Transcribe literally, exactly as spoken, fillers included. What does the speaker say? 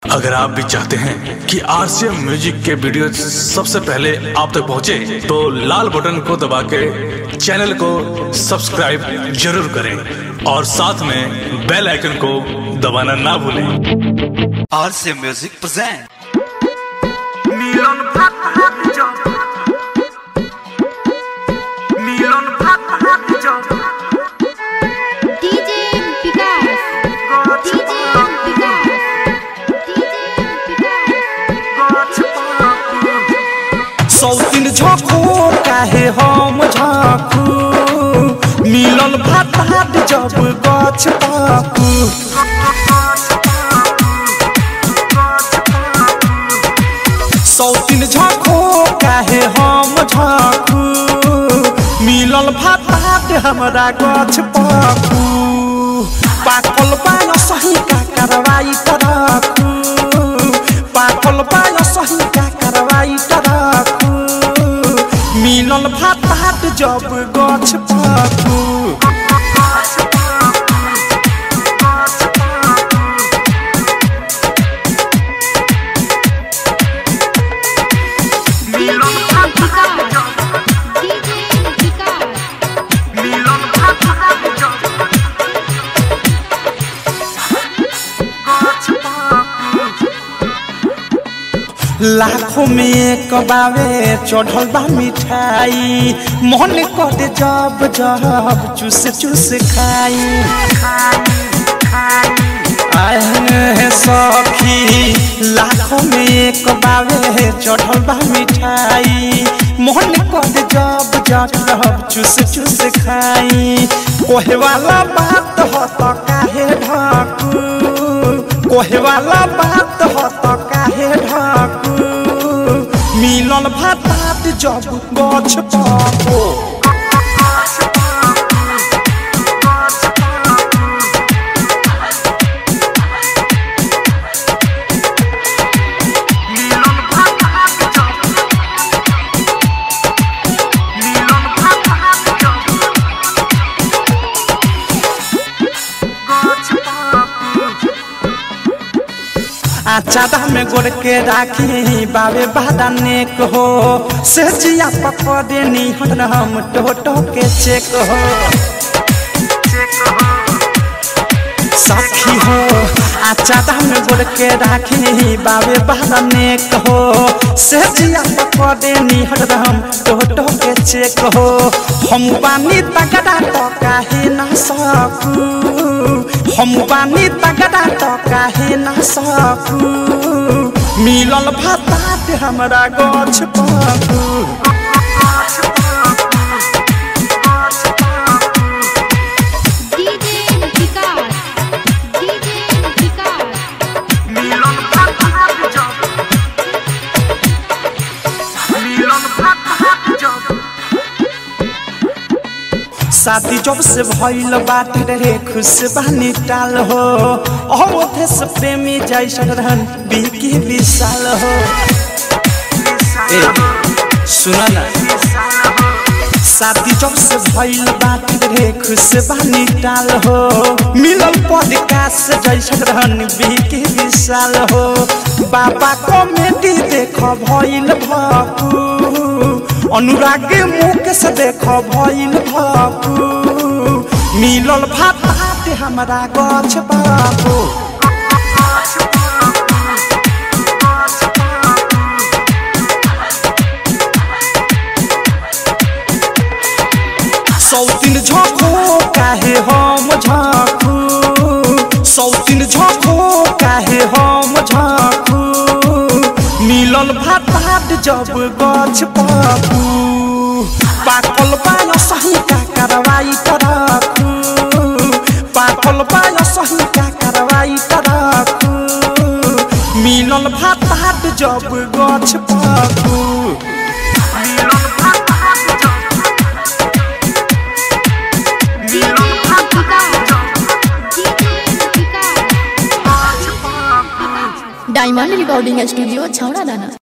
अगर आप भी चाहते हैं कि आरसीएम म्यूजिक के वीडियो सबसे पहले आप तक पहुंचे, तो लाल बटन को दबा के चैनल को सब्सक्राइब जरूर करें और साथ में बेल आइकन को दबाना ना भूलें। आरसीएम म्यूजिक प्रेजेंट मिलन भात जब मिलन भात जब डीजे विकास डीजे विकास सौतीन झोंको काहे हम झाँकू मिलन भात जब गछपक सौतीन झोंको काहे हम झाँकू मिलन भात हमरा गछपक पाकल पाय सही का कार्रवाई करकू पाकल पाय सही का कार्रवाई करकू मिलन भात जब गछपकू लाखों में एक बावे चढ़ल बा मिठाई मन कर जब जब चूस चूस खाई आए सखी लाखों में एक बावे चढ़ल बा मिठाई मन कर जब जब चूस चूस खाई कोहे वाला बात हो तो काहे ढाकू कोहे वाला बात हो तो काहे ढाकू मिलन भात जब गछपको आचादा में गोड़ के राखी बाबे बादाने को हो सेजिया पकड़े नी हम टोटो के चेक हो सखी हो आचादा में गोड़ के राखी बाबे बादाने को हो सेजिया पकड़े नी हम टोटो के चेक हो हम पानी तगड़ा तो काहे ना सकू हम पानी तगड़ा तो काहे ना सकू मिलल भात हमरा गछपकू डीजे विकास डीजे विकास मिलन भात जब मिलन भात जब शादी जब से भइल बाटे रे खुश बानी टाल हो अवधेश प्रेमी जैसन रहन विकी विशाल हो ए सुना ना शादी जब से भइल बाटे रे खुश बानी टाल हो मिलल पॉडकास्ट जैसन रहन विकी विशाल हो बाबा कॉमेडी देख भइल भकू अनुराग मुख से देख भइल भकू मिलल भात हमरा गछपको सौतीन झोंको काहे हम झाँकू सौतीन झोंको काहे हम झाँकू मिलल भात जब गछपकू पाकल पाय सही का कार्रवाई करकू पाकल पाय सही का कार्रवाई करकू मिलल भात जब गछपकू मिलल भात डायमंड रिकॉर्डिंग स्टूडियो छौड़ा दाना।